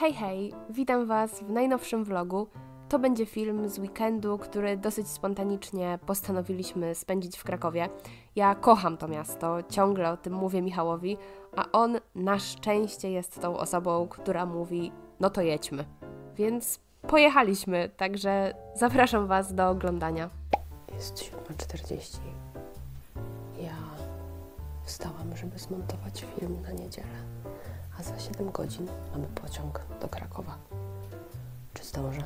Hej, hej! Witam Was w najnowszym vlogu. To będzie film z weekendu, który dosyć spontanicznie postanowiliśmy spędzić w Krakowie. Ja kocham to miasto, ciągle o tym mówię Michałowi, a on na szczęście jest tą osobą, która mówi, no to jedźmy. Więc pojechaliśmy, także zapraszam Was do oglądania. Jest 7:40. Ja wstałam, żeby zmontować film na niedzielę, a za 7 godzin mamy pociąg do Krakowa. Czy zdążę?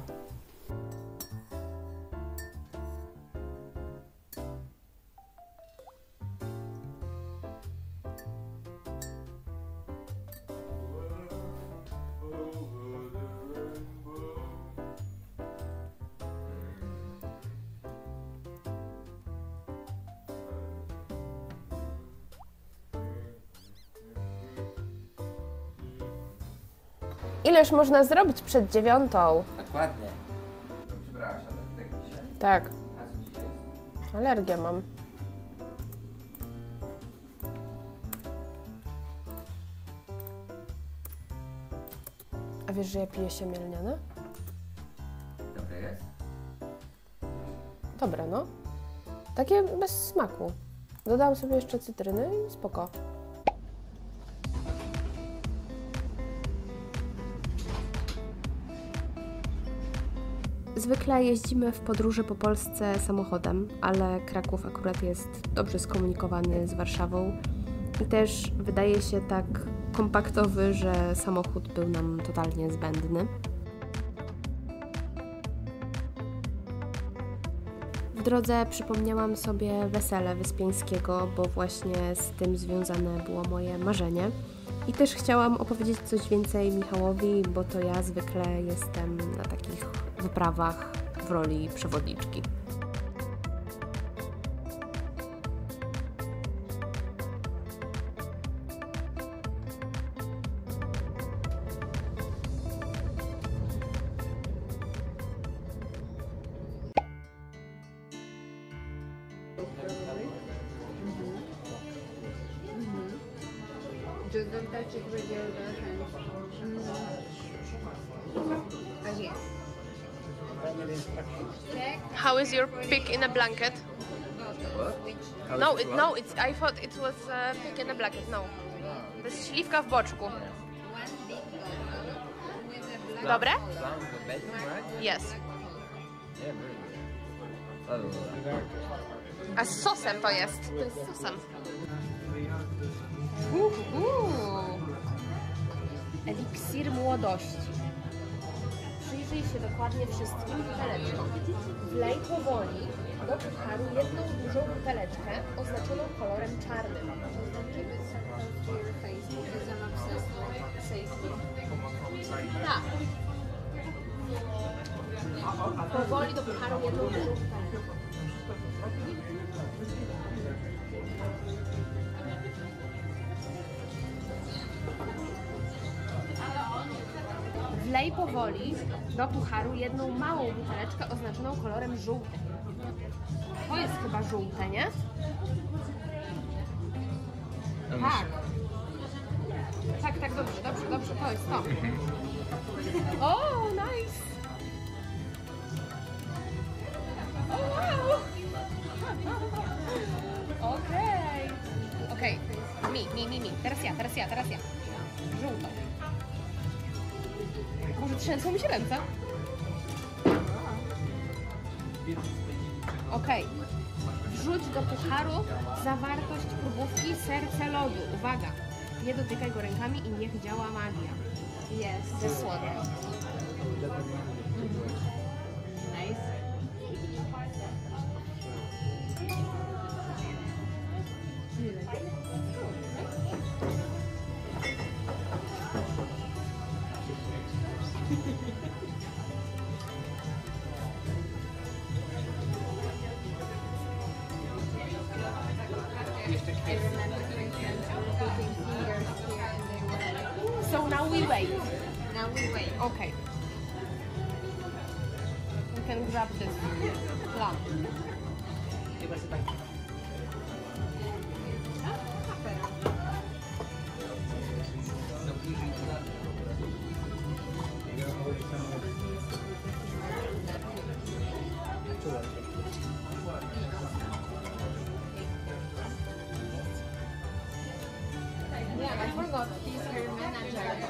Ileż można zrobić przed 9? Dokładnie. Przybrałaś alergię dzisiaj? Tak, A co dzisiaj jest? alergię mam. A wiesz, że ja piję się mielniane? Dobre jest? Dobre, no. Takie bez smaku. Dodałam sobie jeszcze cytryny i spoko. Zwykle jeździmy w podróży po Polsce samochodem, ale Kraków akurat jest dobrze skomunikowany z Warszawą i też wydaje się tak kompaktowy, że samochód był nam totalnie zbędny. W drodze przypomniałam sobie wesele Wyspiańskiego, bo właśnie z tym związane było moje marzenie. I też chciałam opowiedzieć coś więcej Michałowi, bo to ja zwykle jestem na takich wyprawach w roli przewodniczki. Just don't touch it with your hands. Okay. Check. How is your pig in a blanket? What? No, I thought it was pig in a blanket. No. To jest śliwka w boczku. One big bottle with a black. Dobre? Sounds amazing, right? Yes. Yeah, very good. A z sosem to jest. To jest z sosem. Eliksir młodości. Przyjrzyj się dokładnie wszystkim buteleczkom. Wlej powoli do pucharu jedną dużą buteleczkę oznaczoną kolorem czarnym. Give it some close to your face because I'm obsessed with safety. Tak. Powoli do pucharu jedną dużą buteleczkę. Wlej powoli do pucharu jedną małą buteleczkę oznaczoną kolorem żółtym. To jest chyba żółte, nie? Tak. Tak, dobrze, to jest to. O, nice! O, wow! Okej. Mi. Teraz ja. Żółto. Może trzęsą mi się ręce? Okej. Wrzuć do pucharu zawartość próbówki serce lodu. Uwaga! Nie dotykaj go rękami i niech działa magia. Yes. Ze słodem. Nice. So now we wait. Now we wait. Okay. We can grab this lamp.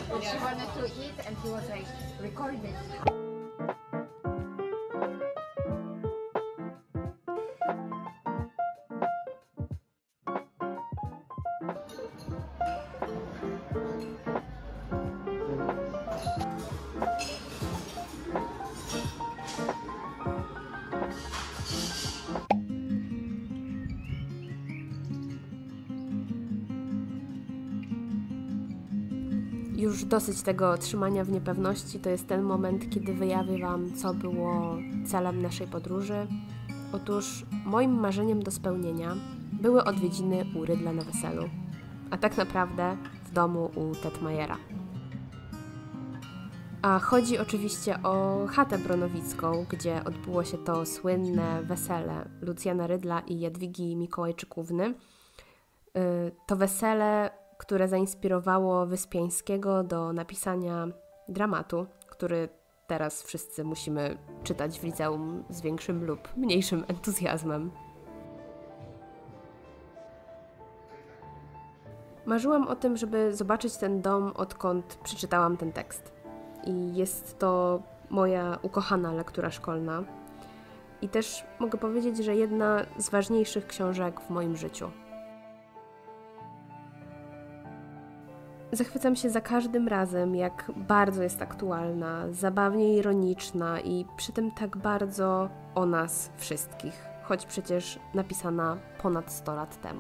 She wanted to eat and he was like, record it. Już dosyć tego trzymania w niepewności, to jest ten moment, kiedy wyjawię Wam, co było celem naszej podróży. Otóż moim marzeniem do spełnienia były odwiedziny u Rydla na weselu, a tak naprawdę w domu u Tetmajera. A chodzi oczywiście o chatę bronowicką, gdzie odbyło się to słynne wesele Lucjana Rydla i Jadwigi Mikołajczykówny. To wesele, które zainspirowało Wyspiańskiego do napisania dramatu, który teraz wszyscy musimy czytać w liceum z większym lub mniejszym entuzjazmem. Marzyłam o tym, żeby zobaczyć ten dom, odkąd przeczytałam ten tekst. I jest to moja ukochana lektura szkolna. I też mogę powiedzieć, że jedna z ważniejszych książek w moim życiu. Zachwycam się za każdym razem, jak bardzo jest aktualna, zabawnie ironiczna i przy tym tak bardzo o nas wszystkich, choć przecież napisana ponad 100 lat temu.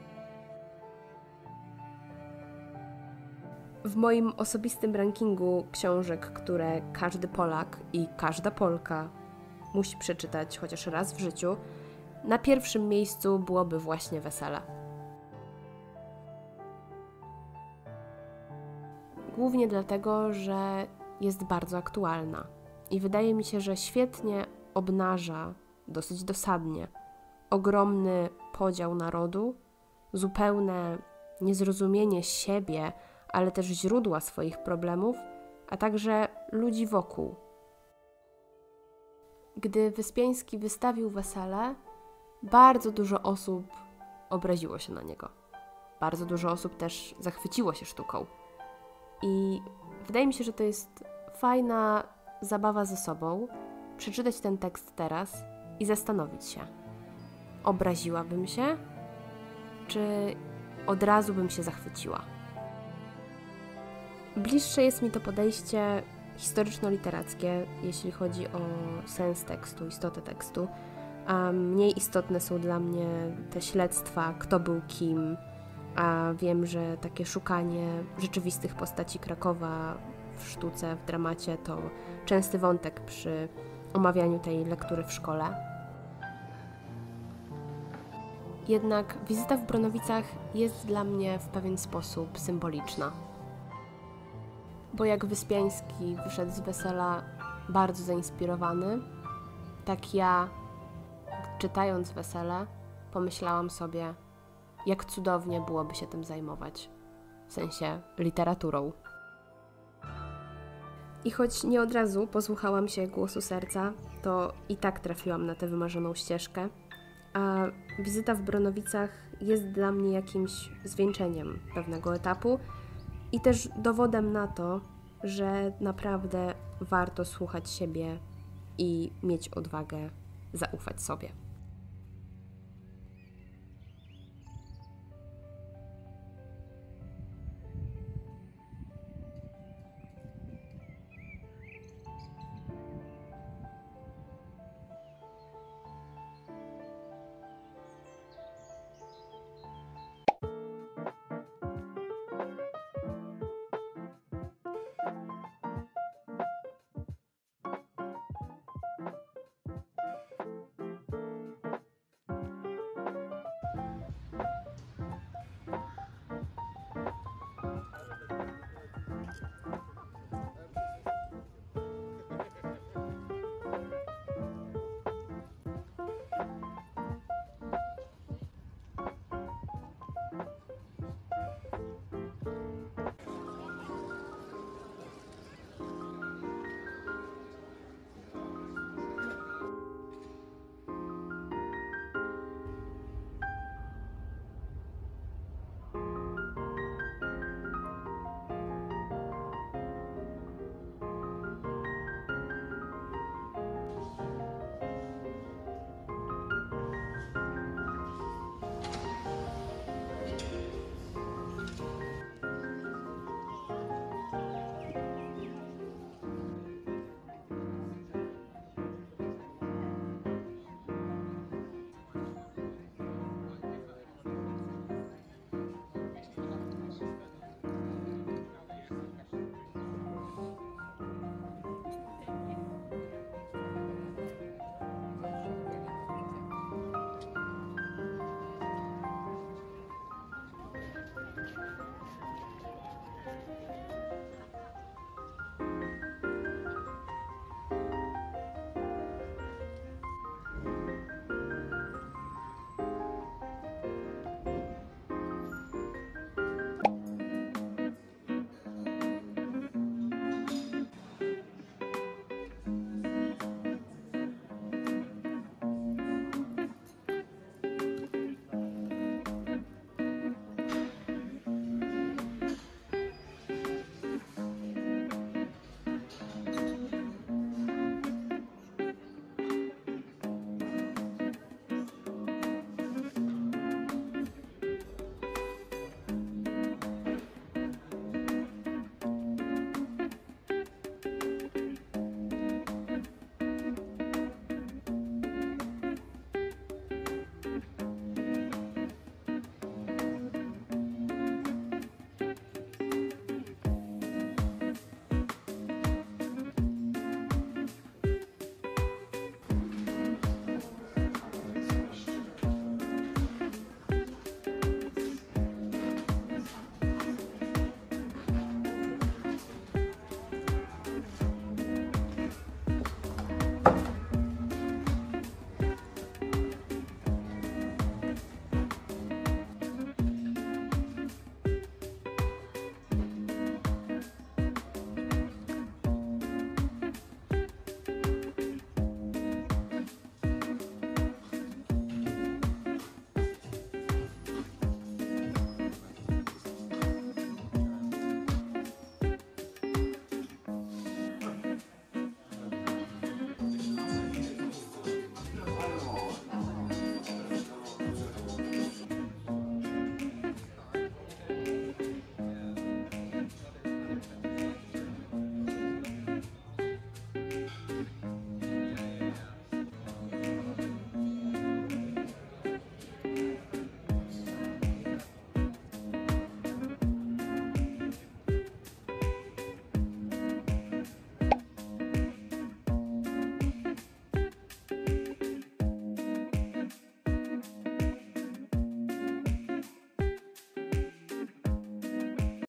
W moim osobistym rankingu książek, które każdy Polak i każda Polka musi przeczytać chociaż raz w życiu, na pierwszym miejscu byłoby właśnie Wesele. Głównie dlatego, że jest bardzo aktualna i wydaje mi się, że świetnie obnaża, dosyć dosadnie, ogromny podział narodu, zupełne niezrozumienie siebie, ale też źródła swoich problemów, a także ludzi wokół. Gdy Wyspiański wystawił Wesele, bardzo dużo osób obraziło się na niego. Bardzo dużo osób też zachwyciło się sztuką. I wydaje mi się, że to jest fajna zabawa ze sobą, przeczytać ten tekst teraz i zastanowić się. Obraziłabym się, czy od razu bym się zachwyciła? Bliższe jest mi to podejście historyczno-literackie, jeśli chodzi o sens tekstu, istotę tekstu, a mniej istotne są dla mnie te śledztwa, kto był kim, a wiem, że takie szukanie rzeczywistych postaci Krakowa w sztuce, w dramacie to częsty wątek przy omawianiu tej lektury w szkole. Jednak wizyta w Bronowicach jest dla mnie w pewien sposób symboliczna. Bo jak Wyspiański wyszedł z wesela bardzo zainspirowany, tak ja, czytając Wesele, pomyślałam sobie, jak cudownie byłoby się tym zajmować, w sensie literaturą. I choć nie od razu posłuchałam się głosu serca, to i tak trafiłam na tę wymarzoną ścieżkę, a wizyta w Bronowicach jest dla mnie jakimś zwieńczeniem pewnego etapu i też dowodem na to, że naprawdę warto słuchać siebie i mieć odwagę zaufać sobie.